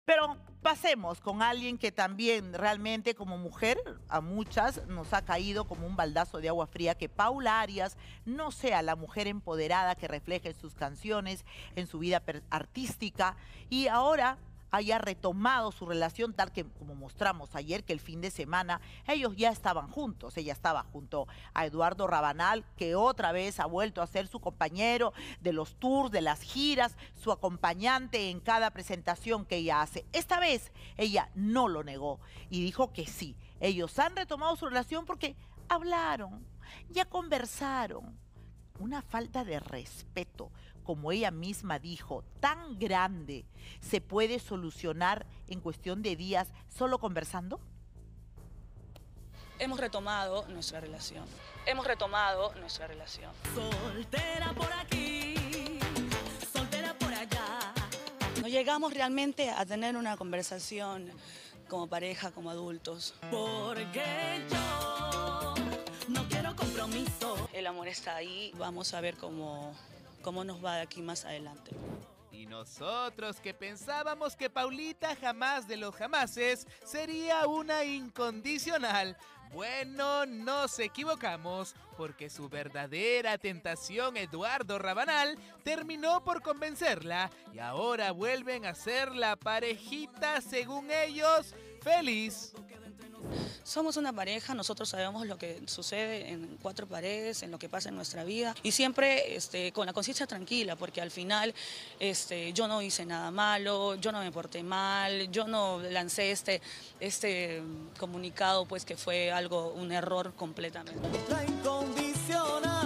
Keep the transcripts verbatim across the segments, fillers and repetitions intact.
Pero pasemos con alguien que también realmente como mujer a muchas nos ha caído como un baldazo de agua fría, que Paula Arias no sea la mujer empoderada que refleja en sus canciones, en su vida artística, y ahora haya retomado su relación tal que como mostramos ayer, que el fin de semana ellos ya estaban juntos. Ella estaba junto a Eduardo Rabanal, que otra vez ha vuelto a ser su compañero de los tours, de las giras, su acompañante en cada presentación que ella hace. Esta vez ella no lo negó y dijo que sí. Ellos han retomado su relación porque hablaron, ya conversaron. Una falta de respeto, como ella misma dijo, tan grande, ¿se puede solucionar en cuestión de días solo conversando? Hemos retomado nuestra relación. Hemos retomado nuestra relación. Soltera por aquí, soltera por allá. No llegamos realmente a tener una conversación como pareja, como adultos. Porque yo no quiero compromiso. El amor está ahí, vamos a ver cómo, cómo nos va de aquí más adelante. Y nosotros que pensábamos que Paulita jamás de los jamases sería una incondicional. Bueno, nos equivocamos, porque su verdadera tentación, Eduardo Rabanal, terminó por convencerla y ahora vuelven a ser la parejita, según ellos, feliz. Somos una pareja, nosotros sabemos lo que sucede en cuatro paredes, en lo que pasa en nuestra vida y siempre este, con la conciencia tranquila, porque al final este, yo no hice nada malo, yo no me porté mal, yo no lancé este, este comunicado pues que fue algo, un error completamente. La incondicional.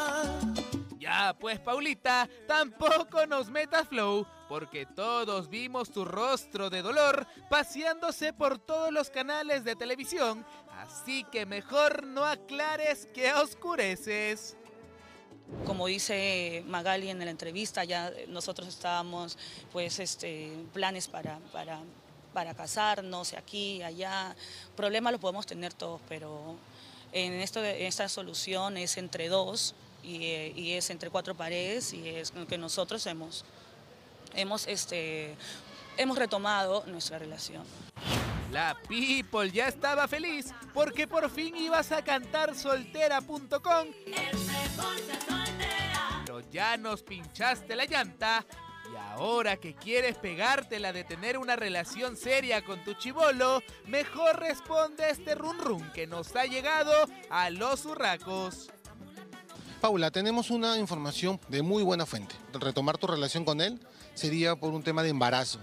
Ya pues, Paulita, tampoco nos metas flow, porque todos vimos tu rostro de dolor paseándose por todos los canales de televisión, así que mejor no aclares que oscureces. Como dice Magali en la entrevista, ya nosotros estábamos pues este planes para, para, para casarnos aquí, allá. Problemas los podemos tener todos, pero en esto, esta solución es entre dos. Y, y es entre cuatro paredes y es lo que nosotros hemos, hemos, este, hemos retomado nuestra relación. La People ya estaba feliz porque por fin ibas a cantar soltera punto com, pero ya nos pinchaste la llanta y ahora que quieres pegártela de tener una relación seria con tu chibolo, mejor responde este run run que nos ha llegado a los urracos. Paula, tenemos una información de muy buena fuente. Retomar tu relación con él sería por un tema de embarazo.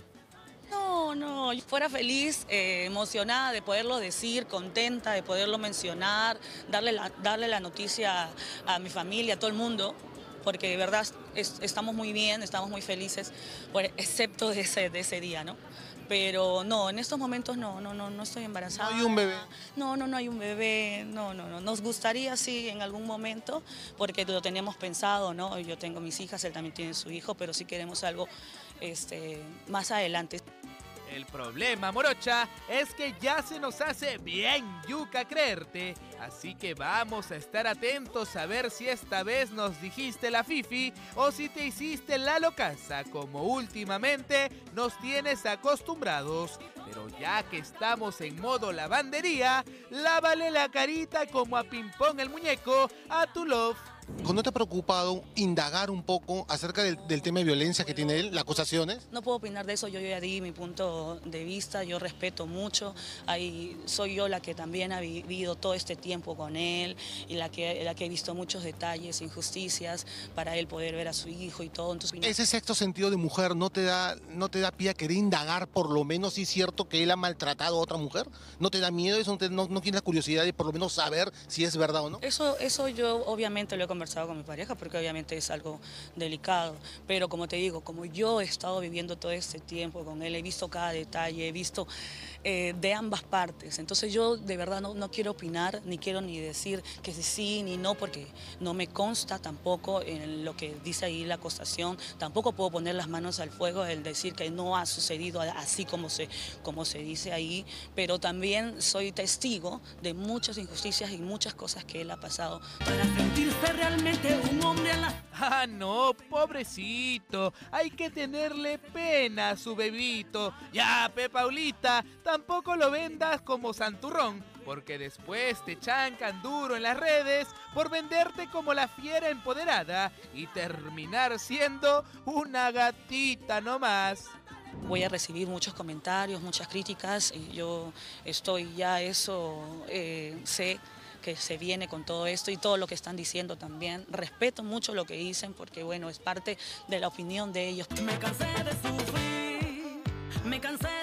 No, no, yo fuera feliz, eh, emocionada de poderlo decir, contenta de poderlo mencionar, darle la, darle la noticia a mi familia, a todo el mundo, porque de verdad es, estamos muy bien, estamos muy felices, por, excepto de ese, de ese día, ¿no? Pero no, en estos momentos no, no, no, no estoy embarazada. ¿No hay un bebé? No, no, no hay un bebé, no, no, no. Nos gustaría sí en algún momento, porque lo teníamos pensado, ¿no? Yo tengo mis hijas, él también tiene su hijo, pero sí queremos algo este, más adelante. El problema, morocha, es que ya se nos hace bien yuca creerte, así que vamos a estar atentos a ver si esta vez nos dijiste la fifi o si te hiciste la locaza, como últimamente nos tienes acostumbrados. Pero ya que estamos en modo lavandería, lávale la carita como a Pimpón el muñeco a tu love. ¿No te ha preocupado indagar un poco acerca del, del tema de violencia que tiene él, las acusaciones? No puedo opinar de eso, yo ya di mi punto de vista, yo respeto mucho, ahí soy yo la que también ha vivido todo este tiempo con él y la que, la que he visto muchos detalles, injusticias para él poder ver a su hijo y todo. Entonces, ese sexto sentido de mujer no te da, no te da pie a querer indagar por lo menos si es cierto que él ha maltratado a otra mujer. ¿No te da miedo eso? ¿No, te, no, no tienes la curiosidad de por lo menos saber si es verdad o no? Eso, eso yo obviamente lo he conversado con mi pareja porque obviamente es algo delicado, pero como te digo, como yo he estado viviendo todo este tiempo con él, he visto cada detalle, he visto eh, de ambas partes, entonces yo de verdad no, no quiero opinar, ni quiero ni decir que sí ni no, porque no me consta tampoco en lo que dice ahí la acusación, tampoco puedo poner las manos al fuego el decir que no ha sucedido así como se, como se dice ahí, pero también soy testigo de muchas injusticias y muchas cosas que él ha pasado. Para sentirse real realmente un hombre a la... Ah, no, pobrecito. Hay que tenerle pena a su bebito. Ya, Pe Paulita, tampoco lo vendas como santurrón, porque después te chancan duro en las redes por venderte como la fiera empoderada y terminar siendo una gatita nomás. Voy a recibir muchos comentarios, muchas críticas y yo estoy ya eso, eh, sé que se viene con todo esto y todo lo que están diciendo también. Respeto mucho lo que dicen porque, bueno, es parte de la opinión de ellos. Me cansé de sufrir, me cansé